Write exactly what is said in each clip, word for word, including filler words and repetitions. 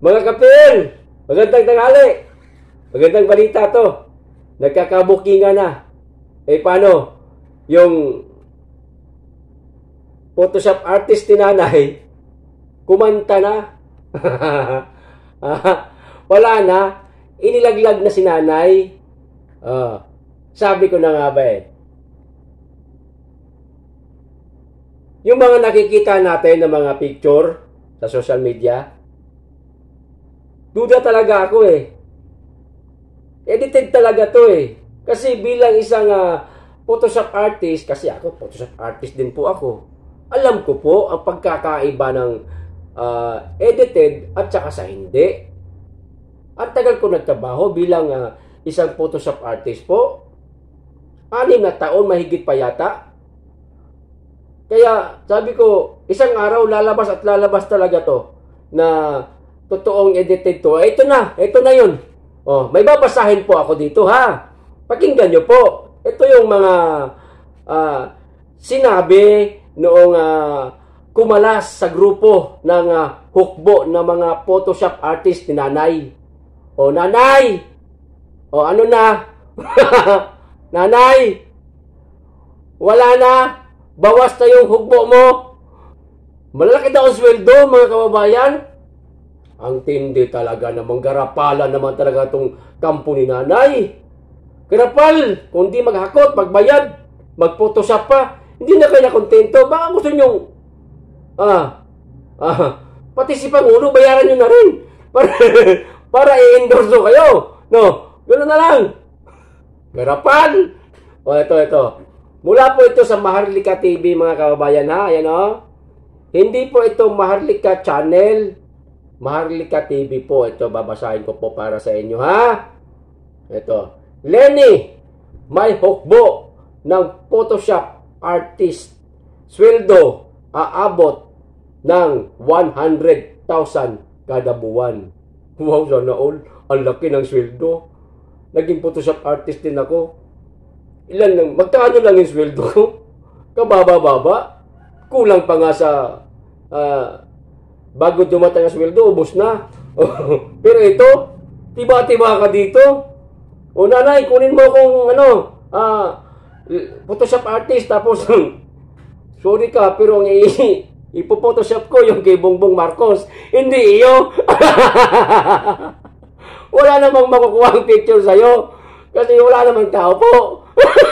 Mga kapil, magandang tanghali. Magandang balita to. Nagkakabukingan na. Eh paano? Yung Photoshop artist ni nanay, kumanta na. Wala na. Inilaglag na si nanay. Uh, sabi ko na nga ba eh. Yung mga nakikita natin na mga picture sa social media, duda talaga ako eh. Edited talaga to eh. Kasi bilang isang uh, Photoshop artist, kasi ako Photoshop artist din po ako, alam ko po ang pagkakaiba ng uh, edited at saka sa hindi. At tagal ko nagtrabaho bilang uh, isang Photoshop artist po. Anim na taon, mahigit pa yata. Kaya sabi ko, isang araw lalabas at lalabas talaga to na totoong edited to. Eh, ito na, ito na yun. Oh, may babasahin po ako dito ha. Pakinggan nyo po. Ito yung mga uh, sinabi noong uh, kumalas sa grupo ng uh, hukbo ng mga Photoshop artist ni nanay. O nanay! O ano na? Nanay! Wala na! Bawas na yung hukbo mo! Malalaki daw ang sweldo, mga kababayan. Ang tindi talaga namang garapalan naman talaga itong kampo ni nanay. Garapal! Kung di maghakot, magbayad, mag-photoshop pa, hindi na kayo nakontento. Baka gusto nyo, ah, ah, pati si Pangulo, bayaran nyo na rin. Para, para i-endorse kayo. No, gano'n na lang. Garapal! O, ito, ito. Mula po ito sa Maharlika T V, mga kababayan, ha? Ayan, o. Hindi po ito Maharlika Channel. Maharlika T V po. Ito, babasahin ko po para sa inyo, ha? Ito. Lenny, may hukbo ng Photoshop artist. Sweldo, aabot ng one hundred thousand kada buwan. Wow, sana all. Ang laki ng sweldo. Naging Photoshop artist din ako. Ilan lang, magkano lang yung sweldo ko? Kababa-baba. Kulang pa nga sa uh, bago dumating ang sweldo, ubos na. Pero ito, tiba-tiba ka dito. O nanay, kunin mo kung ano, uh, Photoshop artist, tapos sorry ka, pero ang ipo-photoshop ko yung kay Bongbong Marcos. Hindi iyo. Wala namang makukuha ang picture sa'yo. Kasi wala namang tao po.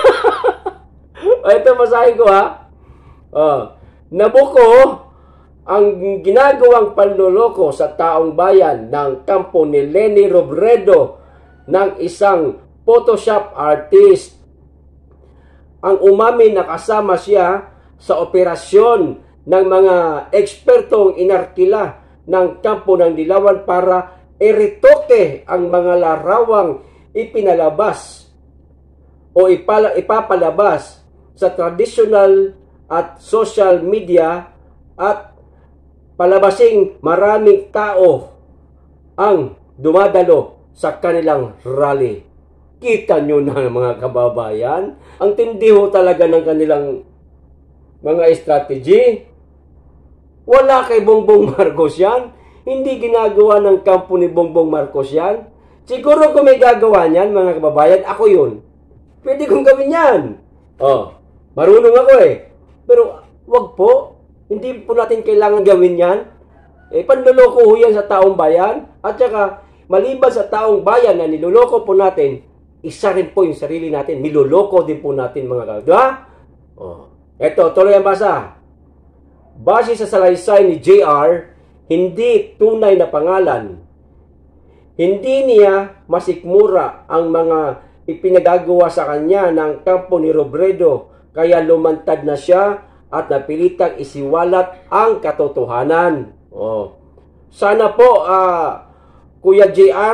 Ito, masahin ko ha. Uh, Nabuko ang ginagawang panloloko sa taong bayan ng kampo ni Leni Robredo ng isang Photoshop artist. Ang umamin na kasama siya sa operasyon ng mga ekspertong inarkila ng kampo ng Dilawan para eritoke ang mga larawang ipinalabas o ipala, ipapalabas sa traditional at social media at palabasing maraming tao ang dumadalo sa kanilang rally. Kita nyo na mga kababayan, ang tindiho talaga ng kanilang mga strategy. Wala kay Bongbong Marcos yan. Hindi ginagawa ng kampo ni Bongbong Marcos yan. Siguro kung may gagawa niyan, mga kababayan, ako yun. Pwede kong gawin yan. Oh, marunong ako eh. Pero wag po. Hindi po natin kailangan gawin yan. Eh, panloloko ho yan sa taong bayan. At saka, maliban sa taong bayan na niloloko po natin, isa rin po yung sarili natin. Niloloko din po natin, mga kababayan. Diba? Oh, eto, tuloy ang basa. Base sa salaysay ni J R, hindi tunay na pangalan. Hindi niya masikmura ang mga ipinagagawa sa kanya ng kampo ni Robredo, kaya lumantad na siya at napilitang isiwalat ang katotohanan. Oh. Sana po, uh, Kuya J R,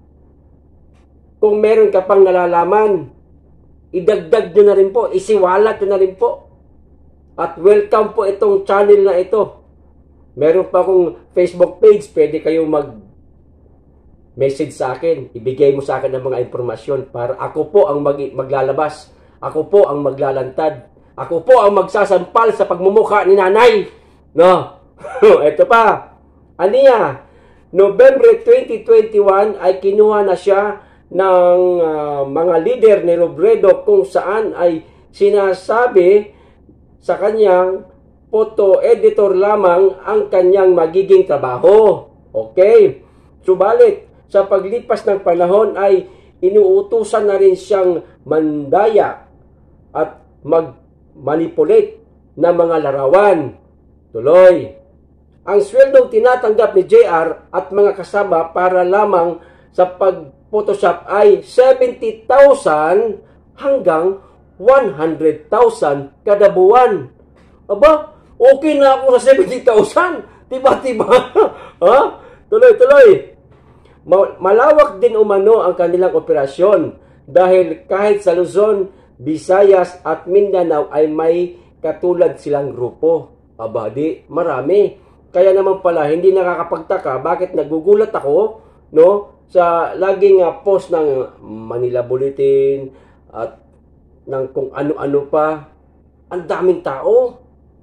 kung meron ka pang nalalaman, idagdag nyo na rin po, isiwalat nyo na rin po. At welcome po itong channel na ito. Meron pa akong Facebook page, pwede kayong mag-message sa akin. Ibigay mo sa akin ng mga impormasyon para ako po ang mag maglalabas. Ako po ang maglalantad. Ako po ang magsasampal sa pagmumukha ni nanay. No? Ito pa. Aniya, November twenty twenty-one ay kinuha na siya ng uh, mga leader ni Robredo kung saan ay sinasabi sa kanyang photo editor lamang ang kanyang magiging trabaho. Okay? Subalit, sa paglipas ng panahon ay inuutusan na rin siyang mandaya at mag-manipulate ng mga larawan. Tuloy, ang sweldong tinatanggap ni J R at mga kasama para lamang sa pag-Photoshop ay seventy thousand hanggang one hundred thousand kada buwan. Aba, okay na ako sa seventy thousand. Tiba-tiba. Ha? Tuloy-tuloy. Malawak din umano ang kanilang operasyon dahil kahit sa Luzon, Visayas at Mindanao ay may katulad silang grupo. Aba, di marami. Kaya naman pala, hindi nakakapagtaka bakit nagugulat ako, no, sa laging uh, post ng Manila Bulletin at ng kung ano-ano pa. Ang daming tao.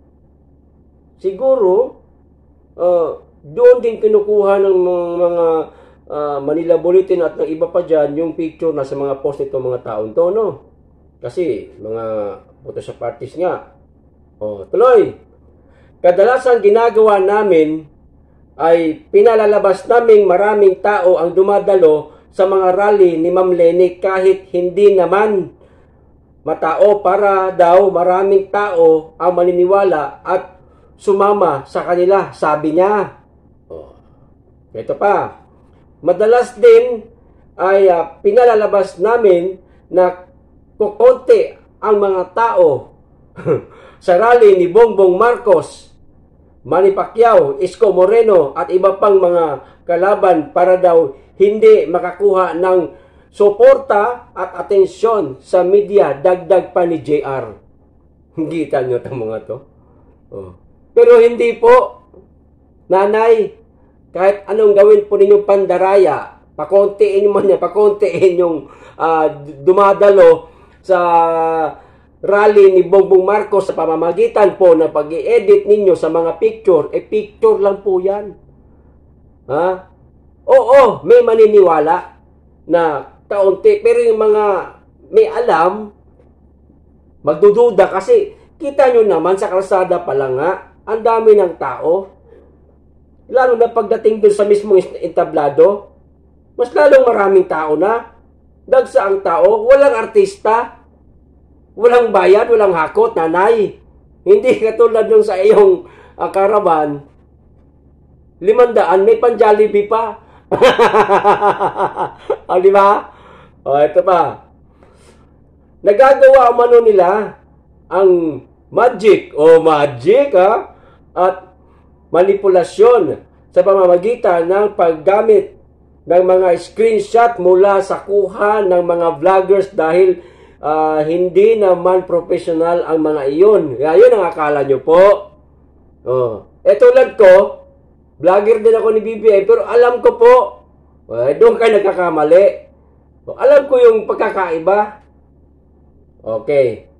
Siguro, uh, doon din kinukuha ng mga uh, Manila Bulletin at ng iba pa dyan yung picture na sa mga post nito mga taon to, no? Kasi, mga Photoshop artist nga. O, tuloy. Kadalasan ginagawa namin ay pinalalabas naming maraming tao ang dumadalo sa mga rally ni Ma'am Leni kahit hindi naman matao para daw maraming tao ang maniniwala at sumama sa kanila, sabi niya. Oh. Ito pa. Madalas din ay uh, pinalalabas namin na kukonti ang mga tao sa rally ni Bongbong Marcos, Manny Pacquiao, Isko Moreno at iba pang mga kalaban para daw hindi makakuha ng suporta at atensyon sa media, dagdag pa ni J R. Kita nyo itong mga to. Oh. Pero hindi po, nanay, kahit anong gawin po ninyong pandaraya, pakontiin nyo man yan, pakontiin yung uh, dumadalo sa rally ni Bongbong Marcos sa pamamagitan po na pag-i-edit ninyo sa mga picture, eh picture lang po yan. Ha? Oo, may maniniwala na kaunti, pero yung mga may alam, magdududa kasi kita nyo naman sa kalsada pa lang nga, ang dami ng tao. Lalo na pagdating dun sa mismong entablado, mas lalong maraming tao na, dagsa ang tao, walang artista, walang bayad, walang hakot, nanay. Hindi katulad nung sa iyong uh, karaban, limandaan, may pan-Jollibee pa. O, di ba? O, ito pa. Nagagawa umano nila ang magic, o magic, ha? At manipulasyon sa pamamagitan ng paggamit ng mga screenshot mula sa kuha ng mga vloggers dahil Uh, hindi naman professional ang mga iyon. Kaya yun ang akala nyo po. Oh. Eh tulad ko, vlogger din ako ni B B I, pero alam ko po, eh, doon kayo nagkakamali. Oh, alam ko yung pagkakaiba. Okay.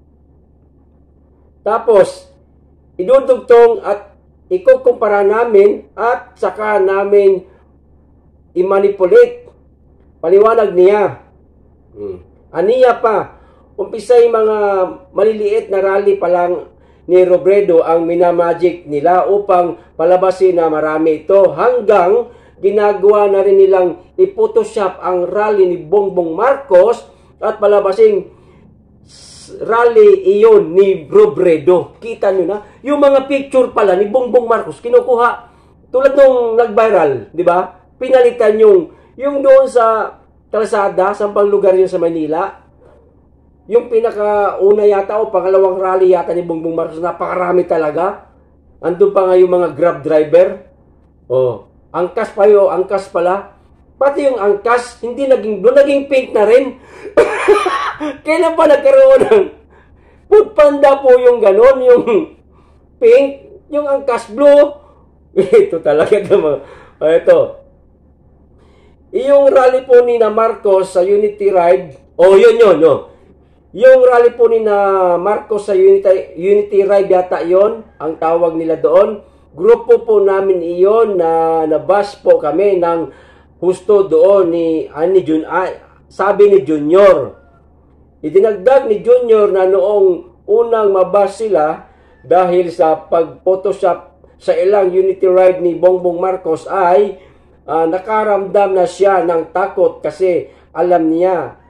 Tapos, idudugtong at ikukumpara namin at saka namin i-manipulate. Paliwanag niya. Hmm. Aniya pa, umpisay mga maliliit na rally pa lang ni Robredo ang minamagic nila upang palabasin na marami ito hanggang ginagawa na rin nilang i-photoshop ang rally ni Bongbong Marcos at palabasing rally iyon ni Robredo. Kita nyo na, yung mga picture pala ni Bongbong Marcos kinukuha tulad nung nag-viral, di ba? Pinalitan yung, yung doon sa kalsada, sa pang lugar yun sa Manila. Yung pinakauna yata o pangalawang rally yata ni Bongbong Marcos, napakarami talaga. Andun pa nga yung mga grab driver. Oh, angkas pa yun, angkas pala. Pati yung angkas, hindi naging blue, naging pink na rin. Kailan pa nagkaroon ng Food Panda po yung ganon, yung pink, yung angkas blue. Ito talaga naman. Oh, ito. Yung rally po ni na Marcos sa Unity Ride, oh yun yun, no. Yung rally po ni na Marcos sa Unity, Unity Ride yata yon ang tawag nila doon. grupo po namin iyon na nabas po kami ng husto doon ni, ani Jun, ay, sabi ni Junior. Idinagdag ni Junior na noong unang mabas sila dahil sa pag-photoshop sa ilang unity ride ni Bongbong Marcos ay uh, nakaramdam na siya ng takot kasi alam niya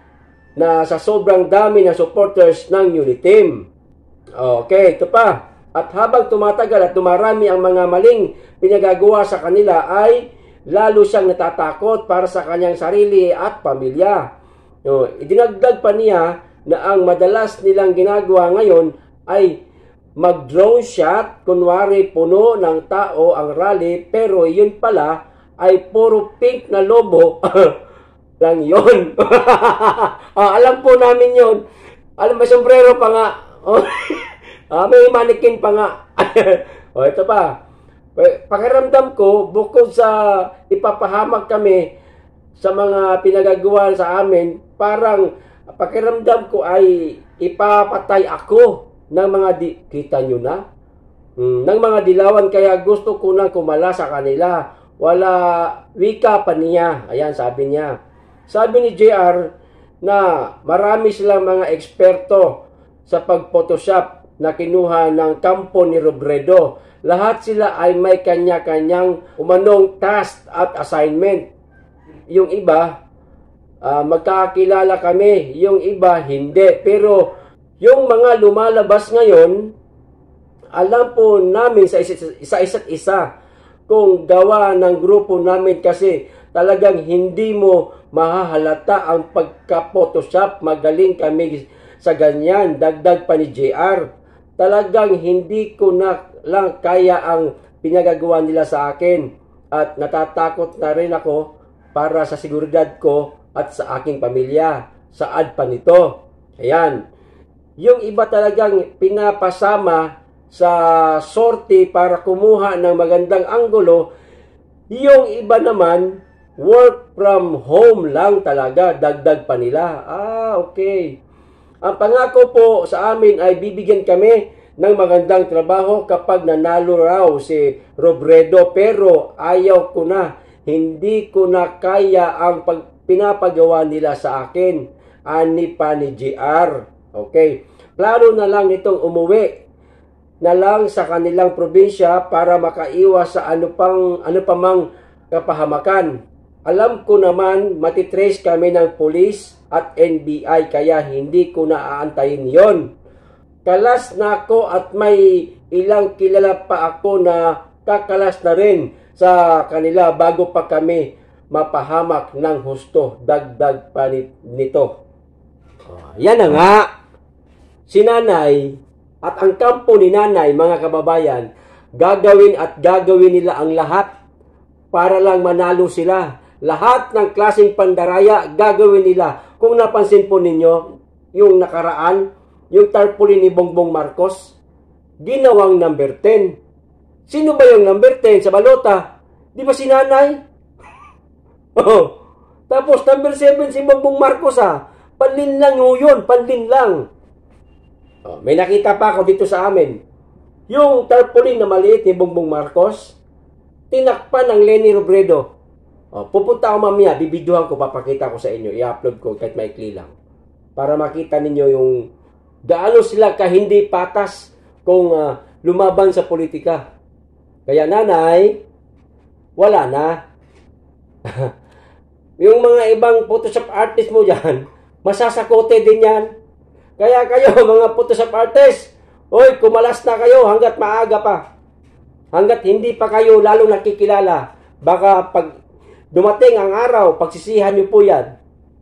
na sa sobrang dami ng supporters ng Uniteam. Okay, ito pa. At habang tumatagal at dumarami ang mga maling pinagagawa sa kanila ay lalo siyang natatakot para sa kanyang sarili at pamilya. No, idinagdag pa niya na ang madalas nilang ginagawa ngayon ay mag-drone shot, kunwari puno ng tao ang rally, pero yun pala ay puro pink na lobo lang yun. Ah, alam po namin yun. Alam ba, sombrero pa nga. Ah, may manikin pa nga. O, ito pa. Pakiramdam ko, bukod sa ipapahamak kami sa mga pinagagawa sa amin, parang pakiramdam ko ay ipapatay ako ng mga di... Kita nyo na? Hmm, ng mga dilawan, kaya gusto ko nang kumala sa kanila. Wala wika pa niya. Ayan, sabi niya. Sabi ni J R na marami silang mga eksperto sa pag-photoshop na kinuha ng kampo ni Robredo. Lahat sila ay may kanya-kanyang umanong task at assignment. Yung iba, uh, magkakilala kami. Yung iba, hindi. Pero yung mga lumalabas ngayon, alam po namin sa isa't isa kung gawa ng grupo namin kasi talagang hindi mo mahahalata ang pagka-photoshop. Magaling kami sa ganyan. Dagdag pa ni J R. Talagang hindi ko na lang kaya ang pinagagawa nila sa akin at natatakot na rin ako para sa seguridad ko at sa aking pamilya. Saad pa nito. Ayan. Yung iba talagang pinapasama sa sorte para kumuha ng magandang anggulo. Yung iba naman, work from home lang talaga. Dagdag pa nila. Ah, okay. Ang pangako po sa amin ay bibigyan kami ng magandang trabaho kapag nanalo raw si Robredo. Pero ayaw ko na. Hindi ko na kaya ang pag pinapagawa nila sa akin. Ani pa ni J R. Okay. Plano na lang nitong umuwi na lang sa kanilang probinsya para makaiwas sa ano pang ano pa mang kapahamakan. Alam ko naman matitrace kami ng police at N B I kaya hindi ko na aantayin yon. Kalas na ako at may ilang kilala pa ako na kakalas na rin sa kanila bago pa kami mapahamak ng husto. Dagdag pa nito. Oh, yan na nga. Si Nanay at ang kampo ni Nanay, mga kababayan, gagawin at gagawin nila ang lahat para lang manalo sila. Lahat ng klaseng pandaraya gagawin nila. Kung napansin po ninyo, yung nakaraan, yung tarpaulin ni Bongbong Marcos, ginawang number ten. Sino ba yung number ten sa balota? Di ba si Nanay? Oh. Tapos number seven si Bongbong Marcos ha. Panlin lang yun, panlin lang. Oh, may nakita pa ako dito sa amin. Yung tarpaulin na maliit ni Bongbong Marcos, tinakpan ng Leni Robredo. Oh, pupunta ako mamaya, bibidyohan ko, papakita ko sa inyo, i-upload ko kahit maikli lang. Para makita ninyo yung gaano sila ka hindi patas kung uh, lumaban sa politika. Kaya Nanay, wala na. Yung mga ibang Photoshop artist mo dyan, masasakote din yan. Kaya kayo, mga Photoshop artist, oy, kumalas na kayo hanggat maaga pa. Hanggat hindi pa kayo lalo nakikilala. Baka pag dumating ang araw, pagsisihan nyo po yan.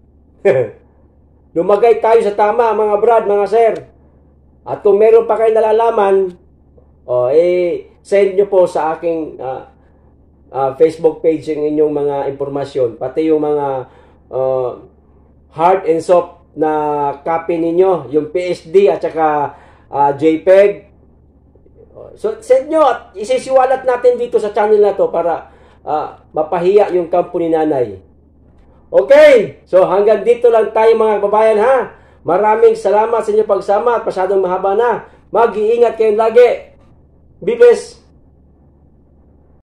Lumagay tayo sa tama, mga brad, mga sir. At kung meron pa kayo nalalaman, oh, eh, send nyo po sa aking uh, uh, Facebook page yung inyong mga impormasyon. Pati yung mga uh, hard and soft na copy ninyo, yung P S D at saka uh, JPEG. So, send nyo at isisiwalat natin dito sa channel na to para uh, mapahiya yung kampo ni Nanay. Okay, so hanggang dito lang tayo mga kababayan ha. Maraming salamat sa inyong pagsama at masyadong mahaba na. Mag-iingat kayong lagi. Be blessed.